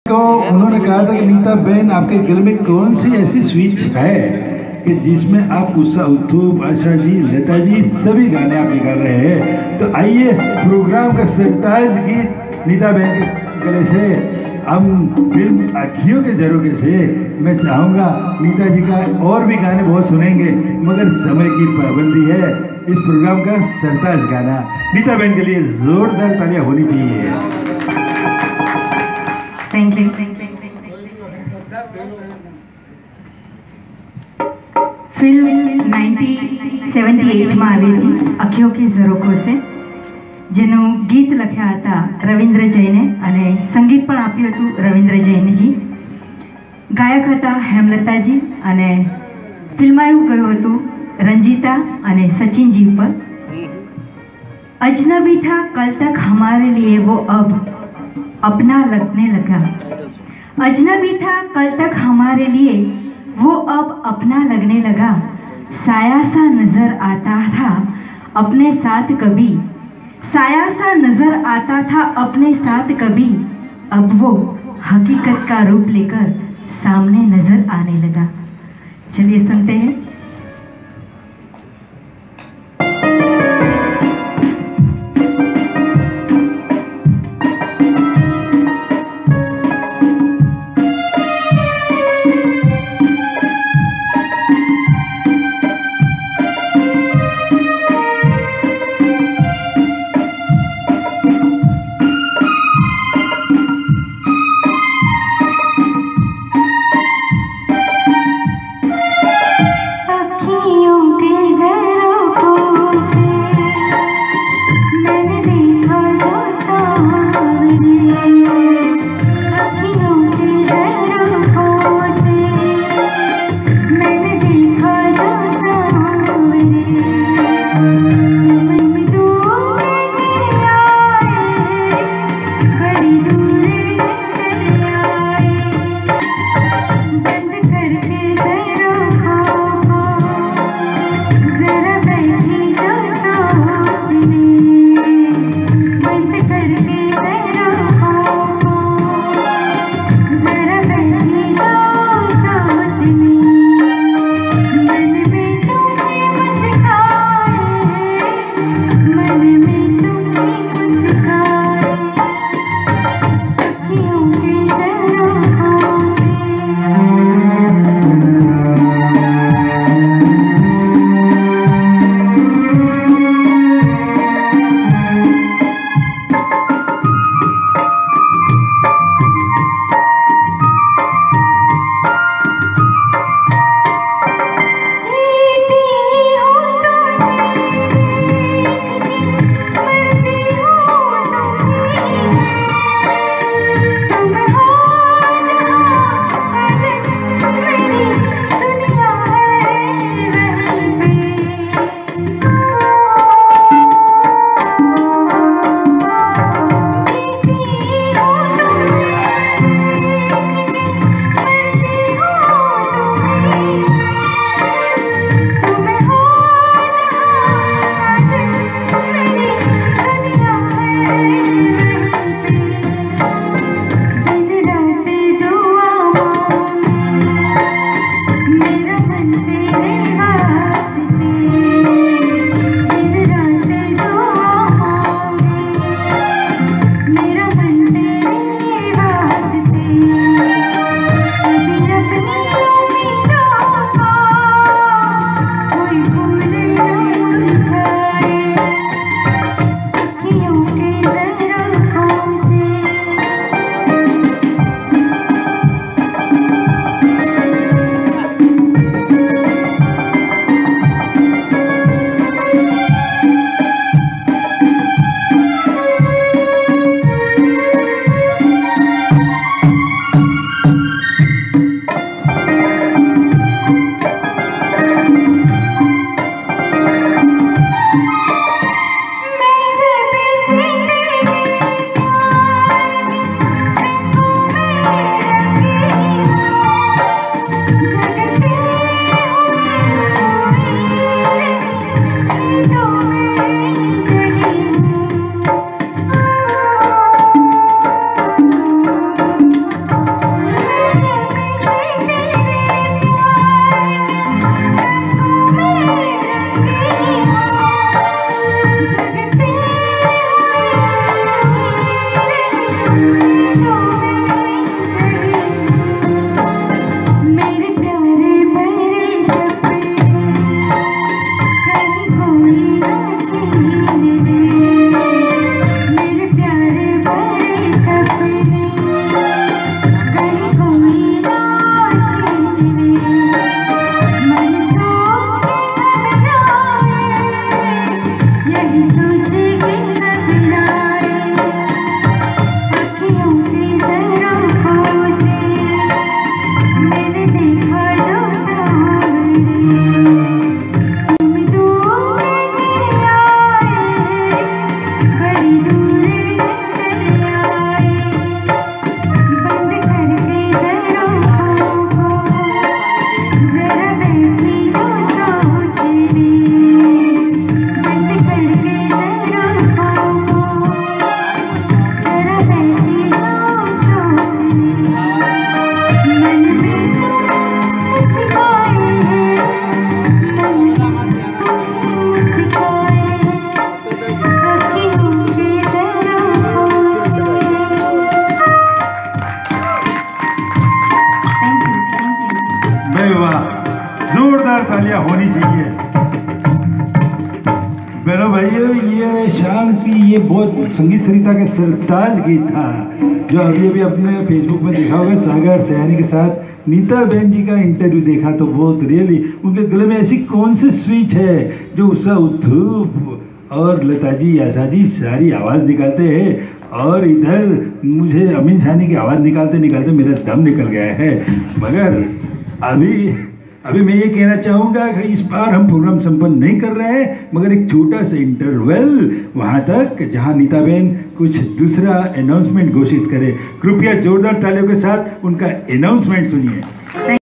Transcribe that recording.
को उन्होंने कहा था कि नीता बहन आपके गले में कौन सी ऐसी स्विच है कि जिसमें आप उषा उत्थुप, आशा जी, लता जी सभी गाने आप निकाल रहे हैं। तो आइए प्रोग्राम का सरताज गीत नीता बहन के गले से हम फिल्म अखियों के झरोखे से मैं चाहूँगा नीता जी का और भी गाने बहुत सुनेंगे, मगर समय की पाबंदी है। इस प्रोग्राम का सरताज गाना नीता बहन के लिए जोरदार तालियां होनी चाहिए। Thank you. फिल्म 1978 में आई थी अखियों के झरोखों से, જેનું ગીત લખ્યા હતા રવિન્દ્ર જૈને અને સંગીત પણ આપ્યું હતું રવિન્દ્ર જૈનજી। ગાયક હતા હેમલતાજી અને ફિલ્માયું ગયું હતું રંજીતા અને સચિનજી પર। अजनबी था कल तक हमारे लिए वो अब अपना लगने लगा। अजनबी था कल तक हमारे लिए वो अब अपना लगने लगा। साया सा नजर आता था अपने साथ कभी, साया सा नजर आता था अपने साथ कभी, अब वो हकीकत का रूप लेकर सामने नजर आने लगा। चलिए सुनते हैं। बहनों भाइयों, ये शाम की ये बहुत संगीत सरिता के सरताज गीत था जो अभी अभी अपने फेसबुक में देखा होगा। सागर सयानी के साथ नीता बहन जी का इंटरव्यू देखा तो बहुत रियली उनके गले में ऐसी कौन सी स्विच है जो उषा उत्थुप और लता जी, आशा जी सारी आवाज़ निकालते हैं, और इधर मुझे अमीन सानी की आवाज़ निकालते निकालते मेरा दम निकल गया है। मगर अभी मैं ये कहना चाहूँगा कि इस बार हम प्रोग्राम संपन्न नहीं कर रहे हैं, मगर एक छोटा सा इंटरवल वहाँ तक जहाँ नीता बहन कुछ दूसरा अनाउंसमेंट घोषित करे। कृपया जोरदार तालियों के साथ उनका अनाउंसमेंट सुनिए।